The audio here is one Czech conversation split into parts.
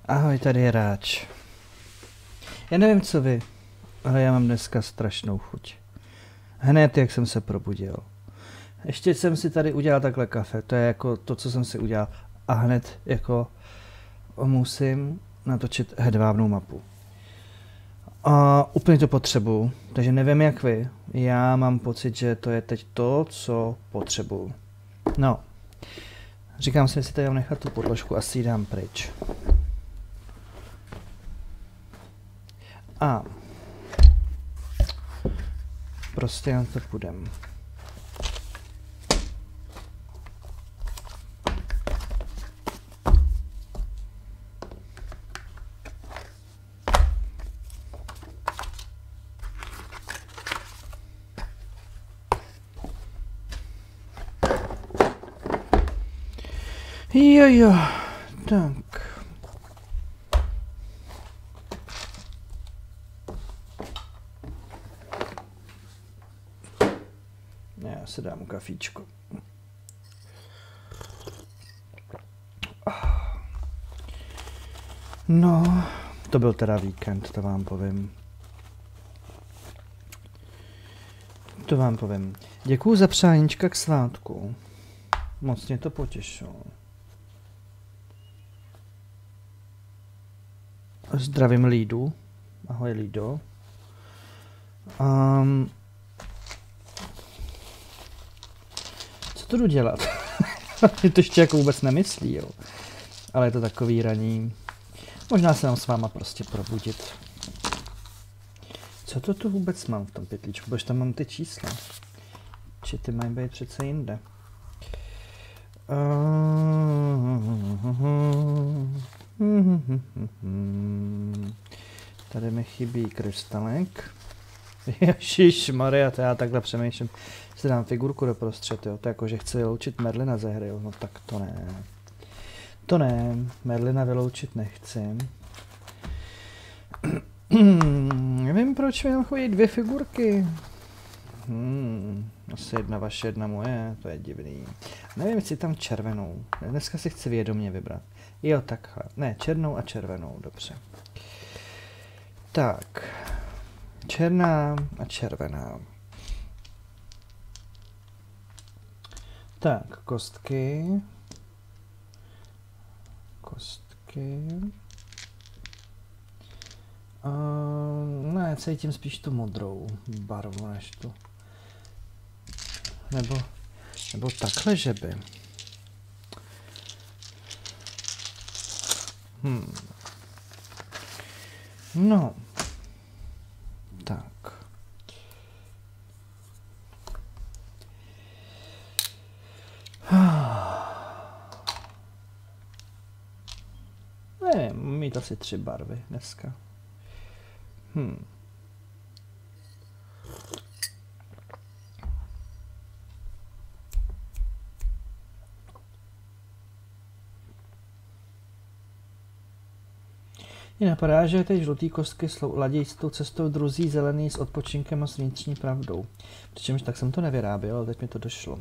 Ahoj, tady je Ráč. Já nevím, co vy, ale já mám dneska strašnou chuť. Hned, jak jsem se probudil. Ještě jsem si tady udělal takhle kafe, to je jako to, co jsem si udělal. A hned jako musím natočit hedvábnou mapu. A úplně to potřebuju, takže nevím jak vy. Já mám pocit, že to je teď to, co potřebuju. No, říkám si, jestli tady mám nechat tu podložku a si ji dám pryč. A prostě na to půjdem. Jo, tak. Já si dám kafíčko. No, to byl teda víkend, to vám povím. Děkuju za přáníčka k svátku. Moc mě to potěšilo. Zdravím Lídu. Ahoj Lído. Co to jdu dělat? Je to ještě jako vůbec nemyslí, jo. Ale je to takový raní. Možná se mám s váma prostě probudit. Co to tu vůbec mám v tom pytlíčku? Protože tam mám ty čísla. Či ty mají být přece jinde. Tady mi chybí krystalek. Ježišmarja, to já takhle přemýšlím. Si dám figurku doprostřed, jo. To jako, že chci vyloučit Merlina ze hry, jo. No tak to ne. To ne, Merlina vyloučit nechci. Nevím, proč mi tam chodí dvě figurky. Asi jedna vaše, jedna moje, to je divný. Nevím, jestli tam červenou. Dneska si chci vědomě vybrat. Jo, takhle. Ne, černou a červenou, dobře. Tak. Černá a červená. Tak, kostky. Ne, cítím spíš tu modrou barvu než tu. Nebo takhle, že by. No. Tak. Nevím, mít asi 3 barvy dneska. Mě napadá, že ty žlutý kostky ladějí s tou cestou, druzí zelený s odpočinkem a s vnitřní pravdou. Přičemž tak jsem to nevyráběl, ale teď mi to došlo.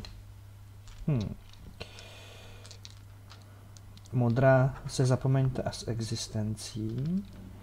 Modrá se zapomeňte a s existencí.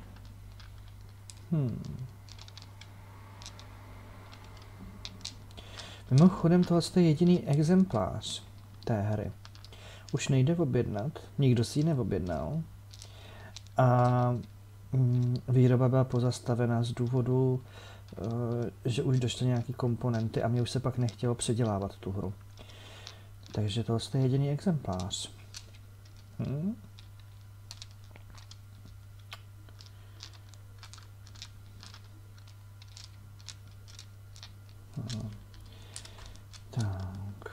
Mimochodem tohle je jediný exemplář té hry. Už nejde objednat, nikdo si ji neobjednal. A výroba byla pozastavena z důvodu, že už došly nějaké komponenty a mě už se pak nechtělo předělávat tu hru. Takže tohle je jediný exemplář. Tak.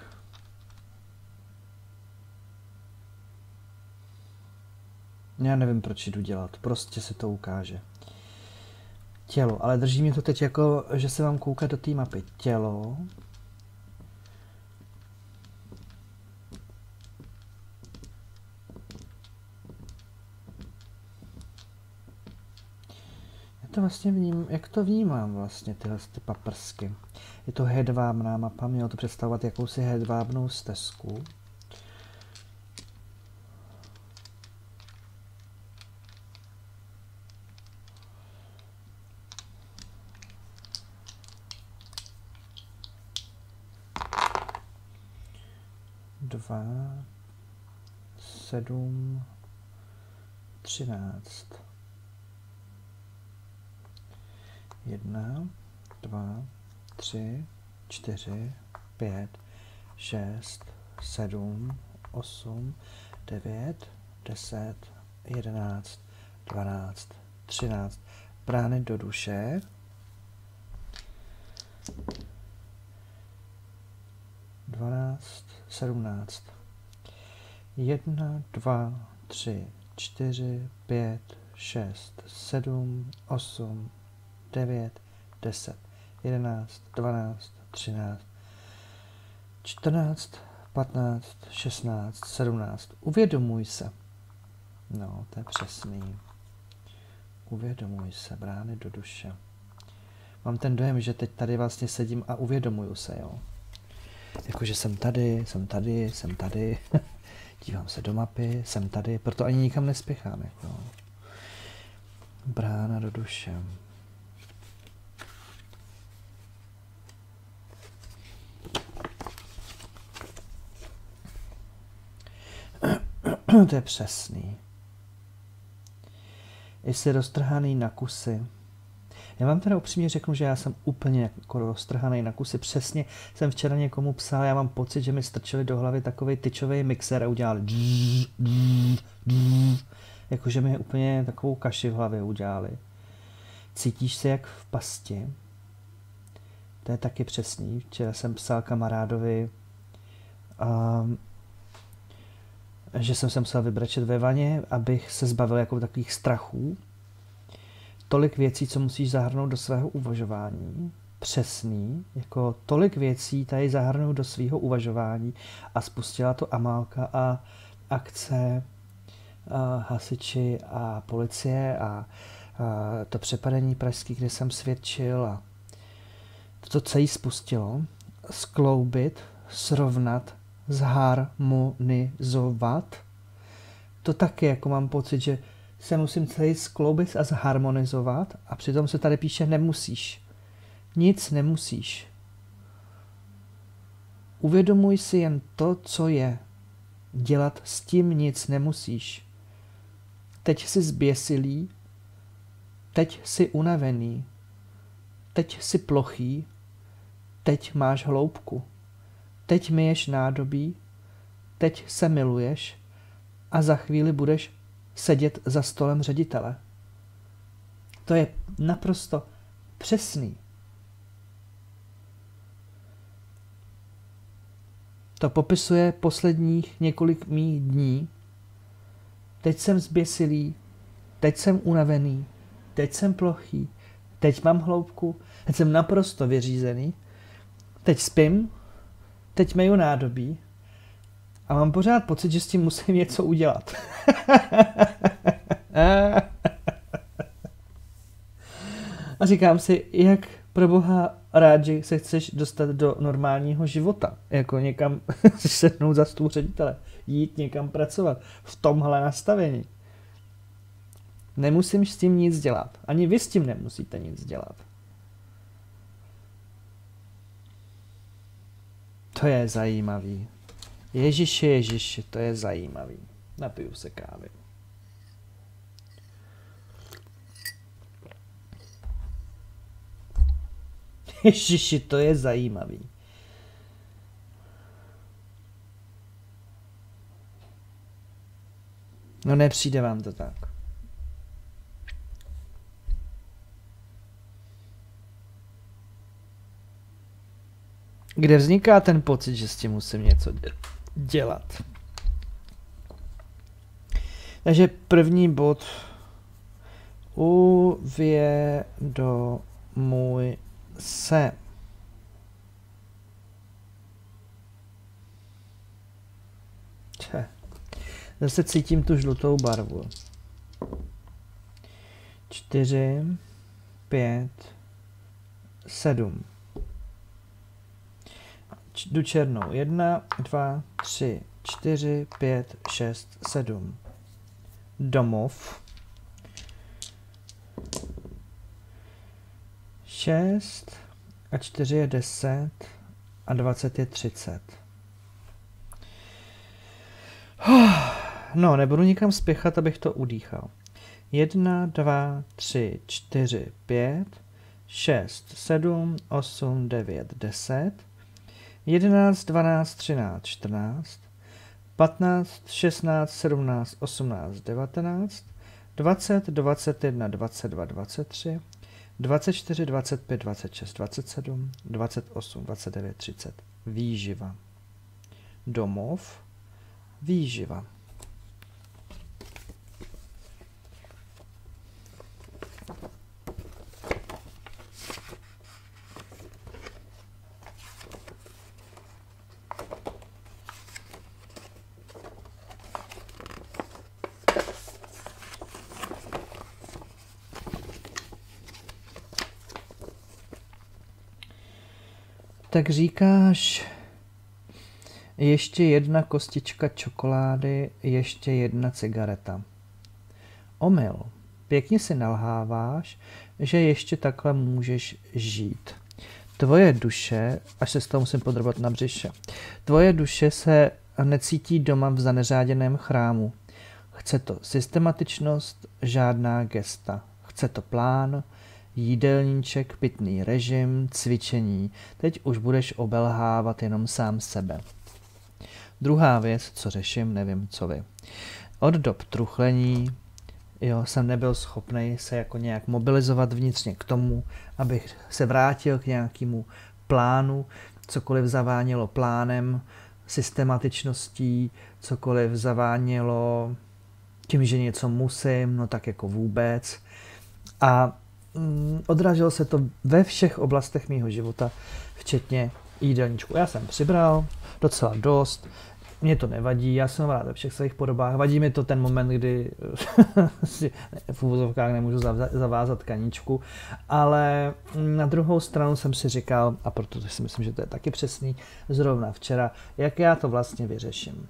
Já nevím, proč jdu dělat, prostě se to ukáže. Tělo, ale drží mě to teď jako, že se mám koukat do té mapy. Tělo. To vlastně jak to vnímám vlastně tyhle ty paprsky. Je to hedvábná mapa, mělo to představovat jakousi hedvábnou stezku. 2, 7, 13. 1, 2, 3, 4, 5, 6, 7, 8, 9, 10, 11, 12, 13. Brány do duše. 12, 17. 1, 2, 3, 4, 5, 6, 7, 8, 9, 10, 11, 12, 13, 14, 15, 16, 17. Uvědomuj se. No, to je přesný. Uvědomuj se, brány do duše. Mám ten dojem, že teď tady vlastně sedím a uvědomuju se, jo. Jakože jsem tady, jsem tady, jsem tady. Dívám se do mapy, jsem tady, proto ani nikam nespěchám, jako. Brána do duše. To je přesný. Jsi roztrhaný na kusy. Já vám teda upřímně řeknu, že já jsem úplně jako roztrhaný na kusy. Přesně jsem včera někomu psal, já mám pocit, že mi strčili do hlavy takovej tyčový mixer a udělali jakože mi úplně takovou kaši v hlavě udělali. Cítíš se jak v pasti. To je taky přesný. Včera jsem psal kamarádovi, že jsem se musel vybrečet ve vaně, abych se zbavil jako takových strachů. Tolik věcí, co musíš zahrnout do svého uvažování. Přesný, jako tolik věcí tady zahrnout do svého uvažování a spustila to Amálka a akce, hasiči a policie a to přepadení pražský, kde jsem svědčil a to celé spustilo. Skloubit, srovnat, zharmonizovat. To taky jako mám pocit, že se musím celý skloubit a zharmonizovat a přitom se tady píše nemusíš. Nic nemusíš. Uvědomuj si jen to, co je. Dělat s tím nic nemusíš. Teď jsi zběsilý, teď jsi unavený, teď jsi plochý, teď máš hloubku, teď myješ nádobí, teď se miluješ a za chvíli budeš sedět za stolem ředitele. To je naprosto přesný. To popisuje posledních několik mých dní. Teď jsem zběsilý, teď jsem unavený, teď jsem plochý, teď mám hloubku, teď jsem naprosto vyřízený, teď spím, teď myju nádobí a mám pořád pocit, že s tím musím něco udělat. A říkám si, jak pro boha rád, že se chceš dostat do normálního života. Jako někam sednout za stůl ředitele. Jít někam pracovat. V tomhle nastavení. Nemusím s tím nic dělat. Ani vy s tím nemusíte nic dělat. To je zajímavý. Ježiši, to je zajímavý. Napiju se kávy. Ježiši, to je zajímavý. No nepřijde vám to tak. Kde vzniká ten pocit, že s tím musím něco dělat? Takže první bod. Uvědomuj se. Zase cítím tu žlutou barvu. 4, 5, 7. Jdu černou. 1, 2, 3, 4, 5, 6, 7. Domov. 6 a 4 je 10 a 20 je 30. No, nebudu nikam spěchat, abych to udýchal. 1, 2, 3, 4, 5, 6, 7, 8, 9, 10, 11, 12, 13, 14, 15, 16, 17, 18, 19, 20, 21, 22, 23, 24, 25, 26, 27, 28, 29, 30. Výživa. Domov. Výživa. Tak říkáš, ještě jedna kostička čokolády, ještě jedna cigareta. Omyl. Pěkně si nalháváš, že ještě takhle můžeš žít. Tvoje duše, až se z toho musím podrobat na břiše, tvoje duše se necítí doma v zaneřáděném chrámu. Chce to systematičnost, žádná gesta. Chce to plán, jídelníček, pitný režim, cvičení. Teď už budeš obelhávat jenom sám sebe. Druhá věc, co řeším, nevím co vy. Od dob truchlení jsem nebyl schopný se jako nějak mobilizovat vnitřně k tomu, abych se vrátil k nějakému plánu, cokoliv zavánělo plánem, systematičností, cokoliv zavánělo tím, že něco musím, no tak jako vůbec. A odráželo se to ve všech oblastech mýho života, včetně jídelníčku. Já jsem přibral docela dost, mě to nevadí, já jsem rád ve všech svých podobách. Vadí mi to ten moment, kdy si v úvozovkách nemůžu zavázat kaničku, ale na druhou stranu jsem si říkal, a protože si myslím, že to je taky přesný, zrovna včera, jak já to vlastně vyřeším.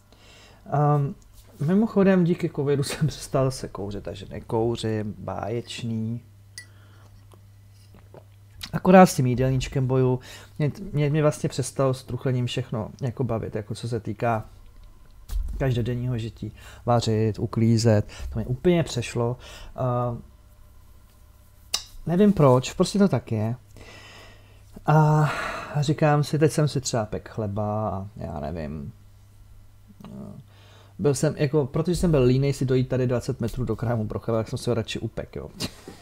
Mimochodem díky covidu jsem přestal se kouřit, takže nekouřím, báječný. Akorát s tím jídelníčkem boju, mě vlastně přestalo s truchlením všechno jako bavit, jako co se týká každodenního žití. Vařit, uklízet, to mě úplně přešlo. Nevím proč, prostě to tak je. A říkám si, teď jsem si třeba pek chleba a já nevím. Byl jsem, jako, protože jsem byl línej si dojít tady 20 metrů do krámu pro chleba, tak jsem si ho radši upek, jo.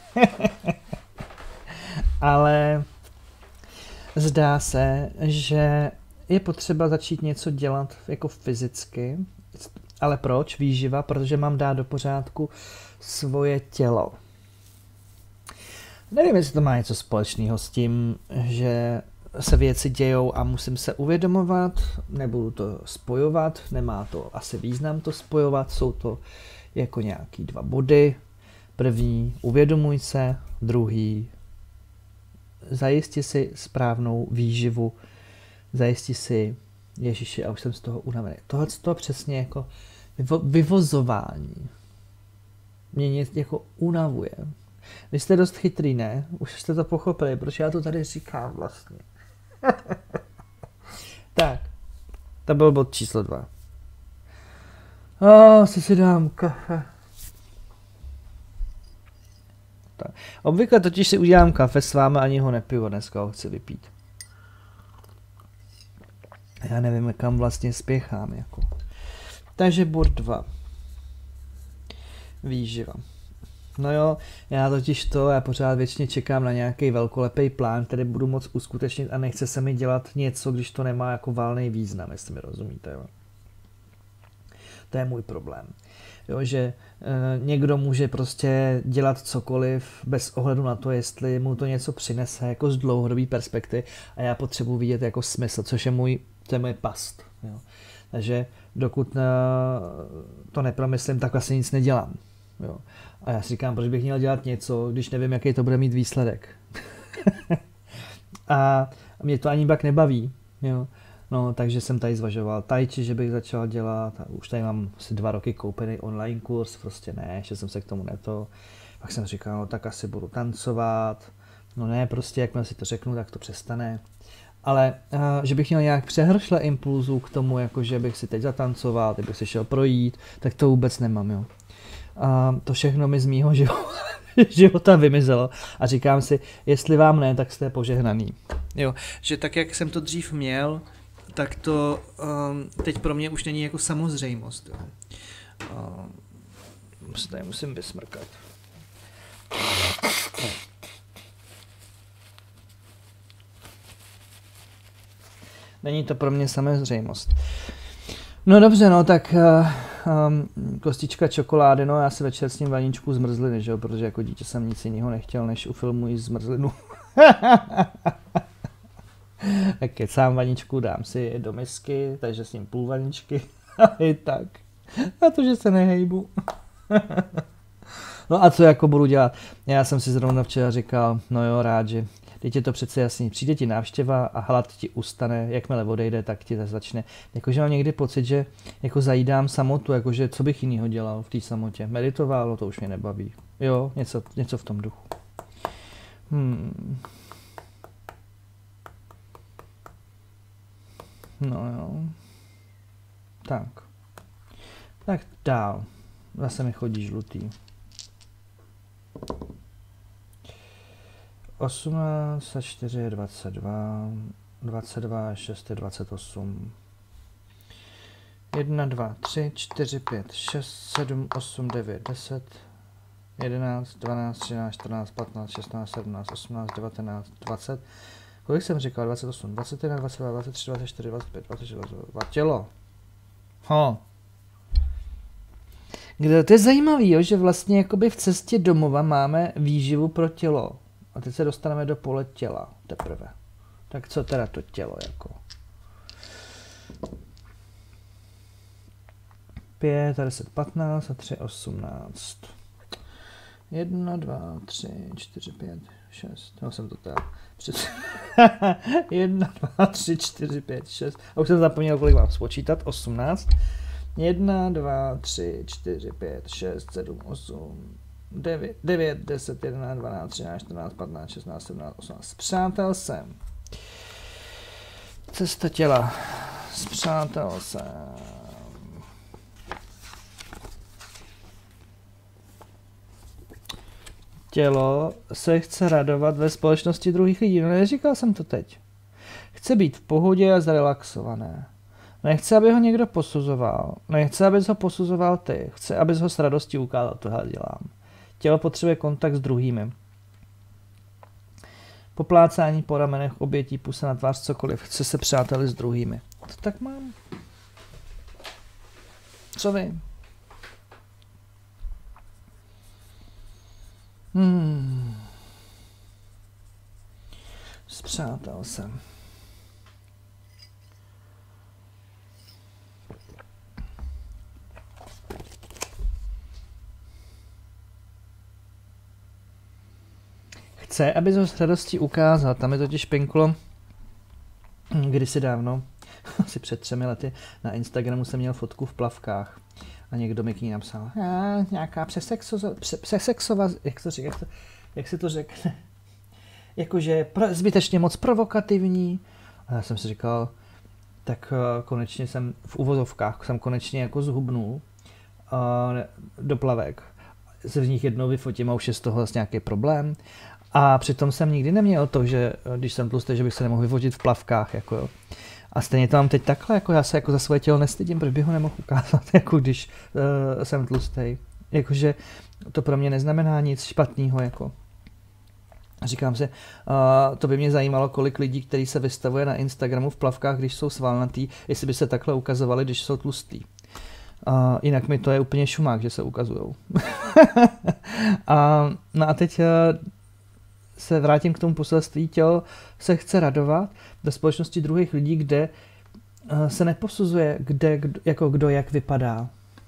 Ale zdá se, že je potřeba začít něco dělat jako fyzicky. Ale proč? Výživa, protože mám dát do pořádku svoje tělo. Nevím, jestli to má něco společného s tím, že se věci dějou a musím se uvědomovat, nebudu to spojovat, nemá to asi význam to spojovat, jsou to jako nějaký dva body. První, uvědomuj se, druhý, zajisti si správnou výživu, zajisti si, Ježiši, a už jsem z toho unavený. Tohle to přesně jako vyvozování mě jako unavuje. Vy jste dost chytrý, ne? Už jste to pochopili, proč já to tady říkám vlastně. Tak, to byl bod číslo 2. Si dám kafe. Tak. Obvykle totiž si udělám kafe s vámi, ani ho nepiju, dneska ho chci vypít. Já nevím, kam vlastně spěchám. Jako. Takže bod 2. Výživa. No jo, já pořád většině čekám na nějaký velkolepý plán, který budu moct uskutečnit a nechce se mi dělat něco, když to nemá jako valný význam, jestli mi rozumíte, jo. To je můj problém. Jo, že někdo může prostě dělat cokoliv bez ohledu na to, jestli mu to něco přinese jako z dlouhodobé perspektivy a já potřebuji vidět jako smysl, což je můj past. Jo. Takže dokud to nepromyslím, tak vlastně nic nedělám. Jo. A já si říkám, proč bych měl dělat něco, když nevím, jaký to bude mít výsledek. A mě to ani pak nebaví. Jo. No, takže jsem tady zvažoval tai chi, že bych začal dělat. A už tady mám asi 2 roky koupený online kurz, prostě ne, ještě jsem se k tomu neto. Pak jsem říkal, no tak asi budu tancovat. No ne, prostě jakmile si to řeknu, tak to přestane. Ale že bych měl nějak přehršle impulzů k tomu, jako že bych si teď zatancoval, teď bych si šel projít, tak to vůbec nemám, jo. To všechno mi z mýho života vymizelo a říkám si, jestli vám ne, tak jste požehnaný. Jo, že tak, jak jsem to dřív měl, tak to teď pro mě už není jako samozřejmost. Jo. Tady musím vysmrkat. Není to pro mě samozřejmost. No dobře, no tak kostička čokolády, no já si večer s ním vaničku zmrzliny, že jo, protože jako dítě jsem nic jiného nechtěl, než u filmu jíst zmrzlinu. Tak sám vaničku dám si do misky, takže s ním půl vaničky a i tak. A to, že se nehejbu. No a co jako budu dělat? Já jsem si zrovna včera říkal, no jo, rád, že teď je to přece jasný, přijde ti návštěva a hlad ti ustane, jakmile odejde, tak ti začne. Jakože mám někdy pocit, že jako zajídám samotu, jakože co bych jinýho dělal v té samotě. Meditoval, no to už mě nebaví. Jo, něco v tom duchu. No jo. Tak dál. Zase mi chodí žlutý. 18 a 4 je 22, 22 a 6 je 28, 1, 2, 3, 4, 5, 6, 7, 8, 9, 10, 11, 12, 13, 14, 15, 16, 17, 18, 19, 20, kolik jsem říkal, 28, 21, 22, 23, 24, 25, 26, 22, tělo. Kde to je zajímavý, jo, že vlastně jakoby v cestě domova máme výživu pro tělo. A teď se dostaneme do pole těla teprve. Tak co teda to tělo jako? 5, 10, 15 a 3, 18. 1, 2, 3, 4, 5, 6. Já jsem to teda 1, 2, 3, 4, 5, 6. A už jsem zapomněl, kolik mám spočítat. 18. 1, 2, 3, 4, 5, 6, 7, 8, 9, 10, 11, 12, 13, 14, 15, 16, 17, 18. Spřátel jsem. Cesta těla. Spřátel jsem. Tělo se chce radovat ve společnosti druhých lidí. No neříkal jsem to teď. Chce být v pohodě a zrelaxované. Nechce, aby ho někdo posuzoval. Nechce, abys ho posuzoval ty. Chce, abys ho s radostí ukázal. Tohle dělám. Tělo potřebuje kontakt s druhými. Poplácání po ramenech, obětí, pusa na tvář, cokoliv. Chce se přáteli s druhými. To tak mám. Co vy? Spřátel jsem. Chce, aby ho s radostí ukázal. Tam je totiž pinklo kdysi dávno, asi před 3 lety, na Instagramu jsem měl fotku v plavkách a někdo mi k ní napsal, nějaká přesexová, jak se to řekne, jakože zbytečně moc provokativní. A já jsem si říkal, tak konečně jsem v uvozovkách, jsem konečně jako zhubnul do plavek. Se v nich jednou vyfotím a už je z toho vlastně nějaký problém. A přitom jsem nikdy neměl to, že když jsem tlustý, že bych se nemohl vyfotit v plavkách. Jako jo. A stejně to mám teď takhle, jako já se jako za svoje tělo nestydím, proč bych ho nemohl ukázat, jako když jsem tlustý. Jakože to pro mě neznamená nic špatného. Jako. Říkám si, to by mě zajímalo, kolik lidí, kteří se vystavuje na Instagramu v plavkách, když jsou svalnatý, jestli by se takhle ukazovali, když jsou tlustý. Jinak mi to je úplně šumák, že se ukazujou. No a teď se vrátím k tomu poselství. Tělo se chce radovat ve společnosti druhých lidí, kde se neposuzuje, kdo jak vypadá.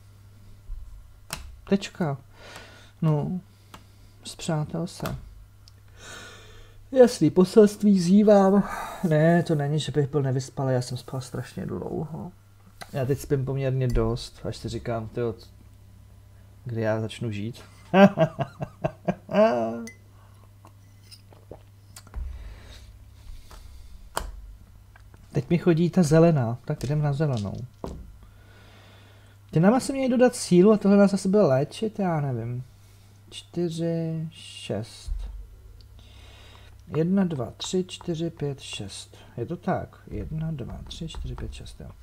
Tečka. No, spřátel se. Jasný, poselství zívám. Ne, to není, že bych byl nevyspalý, já jsem spal strašně dlouho. Já teď spím poměrně dost, až si říkám, tyjo, kdy já začnu žít. mi chodí ta zelená, tak jdem na zelenou. Ty nám asi měli dodat sílu a tohle nás zase bude léčit, já nevím. 4, 6. 1, 2, 3, 4, 5, 6. Je to tak? 1, 2, 3, 4, 5, 6, jo.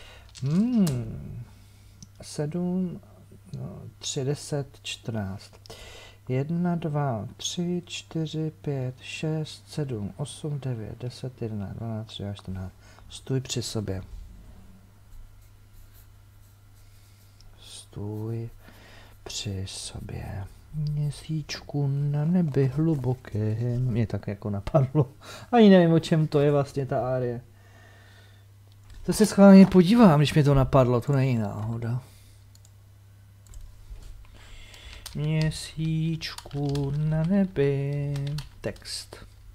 7, 3, 10, 14. 1, 2, 3, 4, 5, 6, 7, 8, 9, 10, 11, 12, 13, 14. Stůj při sobě. Stůj při sobě. Měsíčku na nebi hlubokém. Mě tak jako napadlo. Ani nevím, o čem to je vlastně ta árie. To se schválně podívám, když mě to napadlo, to není náhoda. Měsíčku na nebi. Text.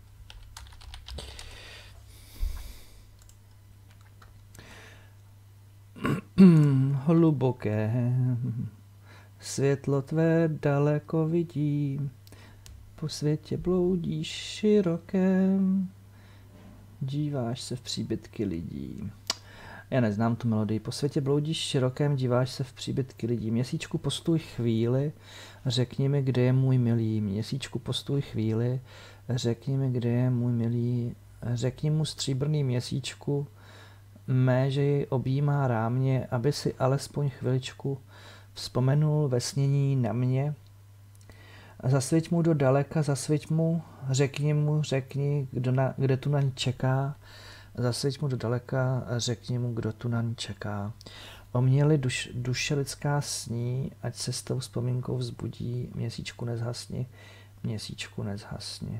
Hluboké. Světlo tvé daleko vidím. Po světě bloudíš širokém. Díváš se v příbytky lidí. Já neznám tu melodii. Po světě bloudíš širokém, díváš se v příbytky lidí. Měsíčku, postůj chvíli, řekni mi, kde je můj milý. Měsíčku, postůj chvíli, řekni mi, kde je můj milý. Řekni mu, stříbrný měsíčku, mé, že jej objímá rámě, aby si alespoň chviličku vzpomenul ve snění na mě. Zasvěť mu do daleka, zasvěť mu, řekni, kde tu na ní čeká. Zasvěť mu do daleka, řekni mu, kdo tu na ní čeká. O mě-li duše lidská sní, ať se s tou vzpomínkou vzbudí, měsíčku nezhasni, měsíčku nezhasni.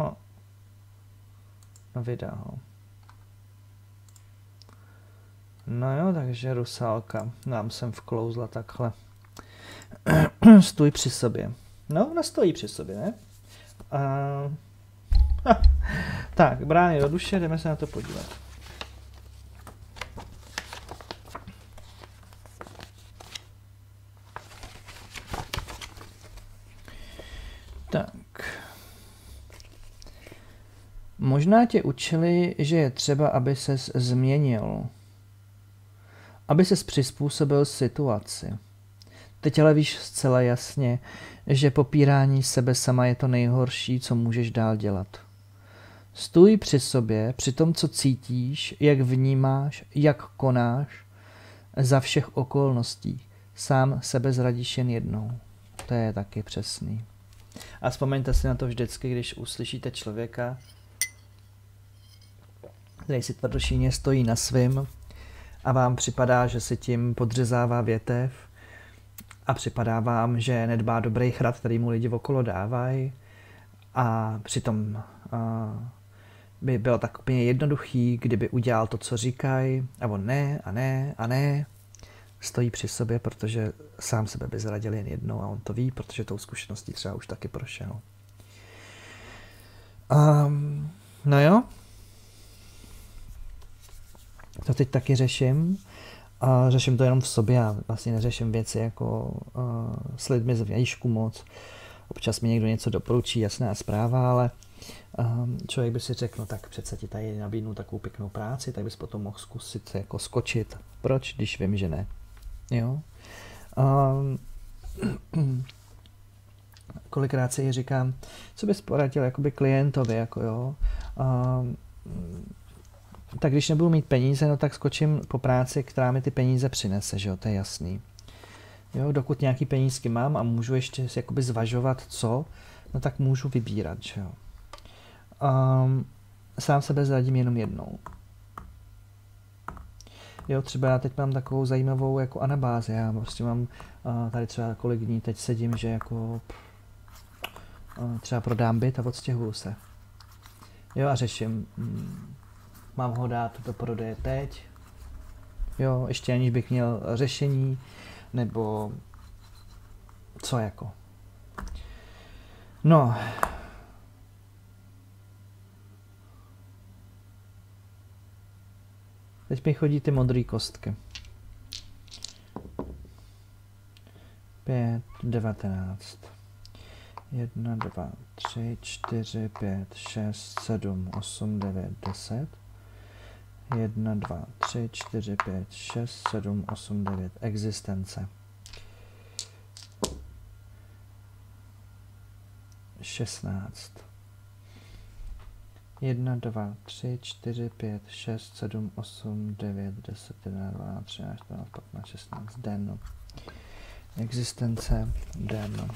No vydá ho. No jo, takže Rusálka nám sem vklouzla takhle. Stůj při sobě. No, ona stojí při sobě, ne? Tak, brány do duše, jdeme se na to podívat. Tak. Možná tě učili, že je třeba, aby ses změnil. Aby ses přizpůsobil situaci. Teď ale víš zcela jasně, že popírání sebe sama je to nejhorší, co můžeš dál dělat. Stůj při sobě, při tom, co cítíš, jak vnímáš, jak konáš, za všech okolností. Sám sebe zradíš jen jednou. To je taky přesný. A vzpomeňte si na to vždycky, když uslyšíte člověka, který si tvrdošíně stojí na svým a vám připadá, že si tím podřezává větev a připadá vám, že nedbá dobrých rad, který mu lidi okolo dávají a přitom by bylo tak úplně jednoduchý, kdyby udělal to, co říkají, a on ne, stojí při sobě, protože sám sebe by zradil jen jednou a on to ví, protože tou zkušeností třeba už taky prošel. No jo, to teď taky řeším. A řeším to jenom v sobě, já vlastně neřeším věci jako s lidmi z vnějšku moc. Občas mi někdo něco doporučí, jasná zpráva, ale člověk by si řekl, no tak přece ti tady nabídnu takovou pěknou práci, tak bys potom mohl zkusit jako skočit. Proč, když vím, že ne? Jo? Kolikrát si říkám, co bys poradil jakoby klientovi, jako jo? Tak když nebudu mít peníze, no tak skočím po práci, která mi ty peníze přinese, že jo, to je jasný. Jo, dokud nějaký penízky mám a můžu ještě jakoby zvažovat co, no tak můžu vybírat, že jo. Sám sebe zradím jenom jednou. Jo, třeba já teď mám takovou zajímavou jako anabázi, já prostě mám tady třeba kolik dní teď sedím, že jako třeba prodám byt a odstěhuju se. Jo, a řeším, mám ho dát do prodeje teď, jo, ještě aniž bych měl řešení, nebo co jako. No. Teď mi chodí ty modré kostky. 5, 19. 1, 2, 3, 4, 5, 6, 7, 8, 9, 10. 1, 2, 3, 4, 5, 6, 7, 8, 9. Existence. 16. 1, 2, 3, 4, 5, 6, 7, 8, 9, 10, 11, 12, 13, 14, 15, 16. Den. Existence. Den.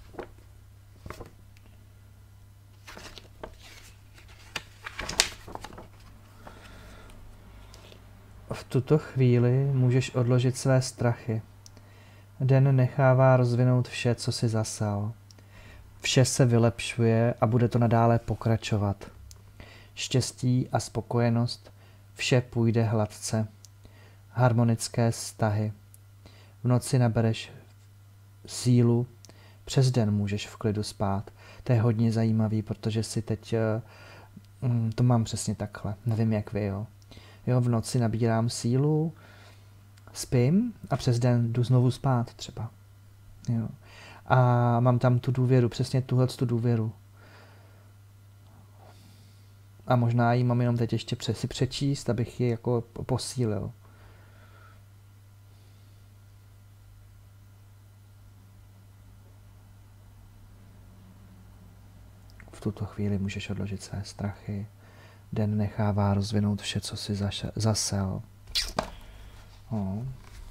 V tuto chvíli můžeš odložit své strachy. Den nechává rozvinout vše, co si zasel. Vše se vylepšuje a bude to nadále pokračovat. Štěstí a spokojenost, vše půjde hladce. Harmonické vztahy. V noci nabereš sílu, přes den můžeš v klidu spát. To je hodně zajímavý, protože si teď to mám přesně takhle. Nevím, jak vy, jo. Jo, v noci nabírám sílu, spím a přes den jdu znovu spát třeba. Jo. A mám tam tu důvěru, přesně tu důvěru. A možná ji mám jenom teď ještě si přečíst, abych ji jako posílil. V tuto chvíli můžeš odložit své strachy. Den nechává rozvinout vše, co si zasel. Oh.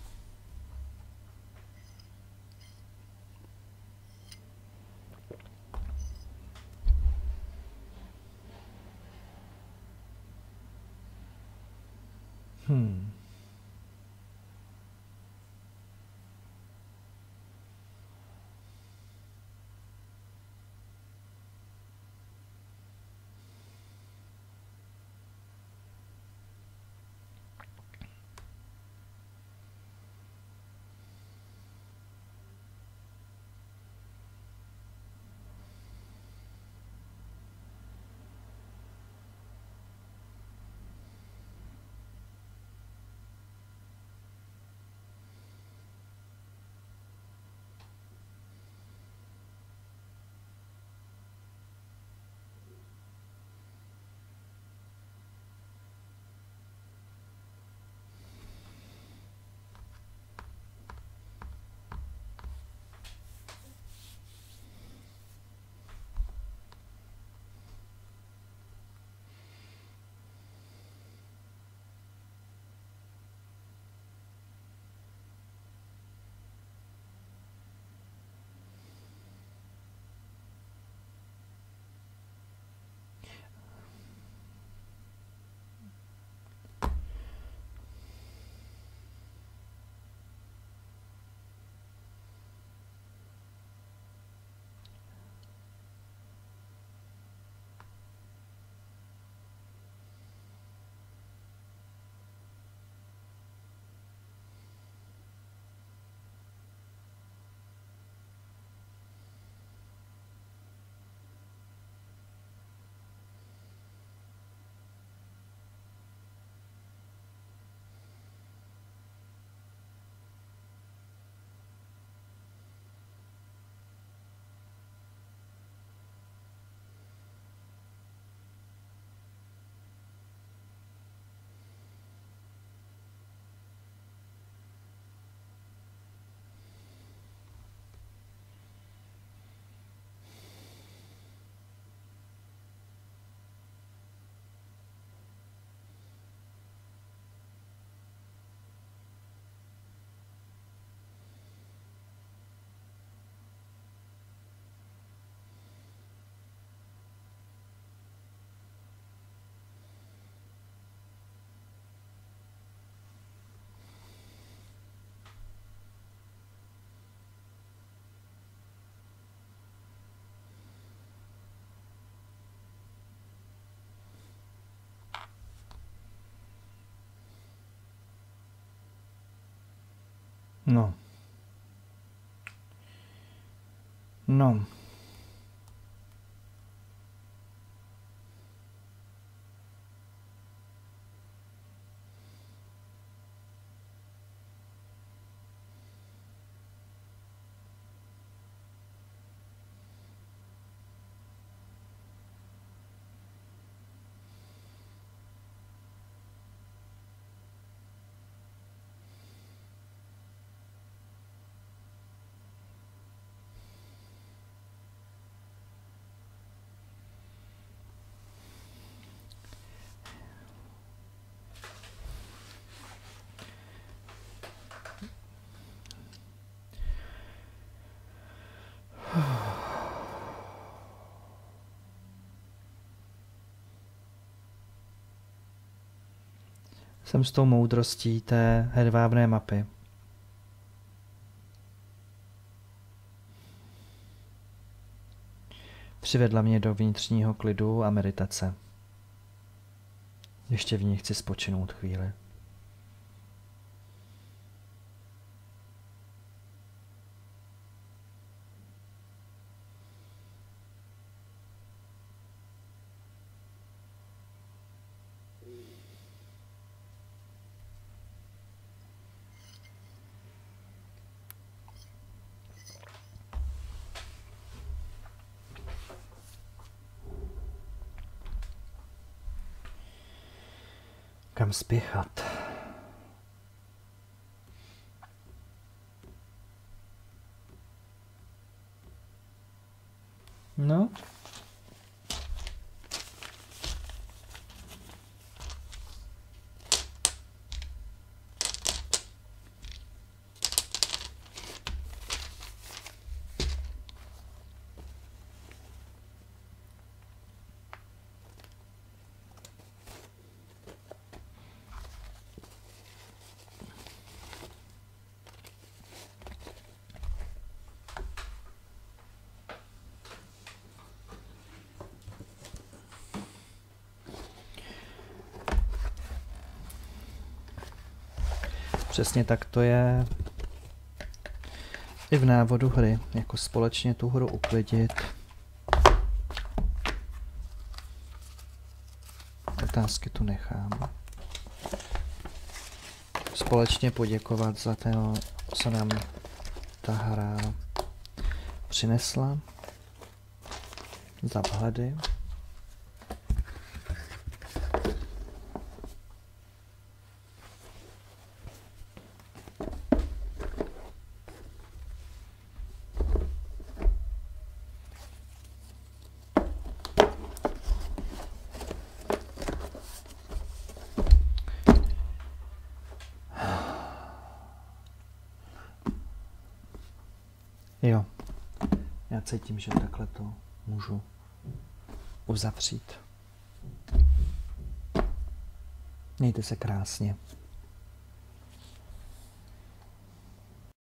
No. No. jsem s tou moudrostí té hedvábné mapy. Přivedla mě do vnitřního klidu a meditace. Ještě v ní chci spočinout chvíli. Kam spěchat? No. Přesně tak to je i v návodu hry, jako společně tu hru uklidit. Otázky tu nechám. Společně poděkovat za to, co nám ta hra přinesla, za vhledy. Jo, já cítím, že takhle to můžu uzavřít. Mějte se krásně.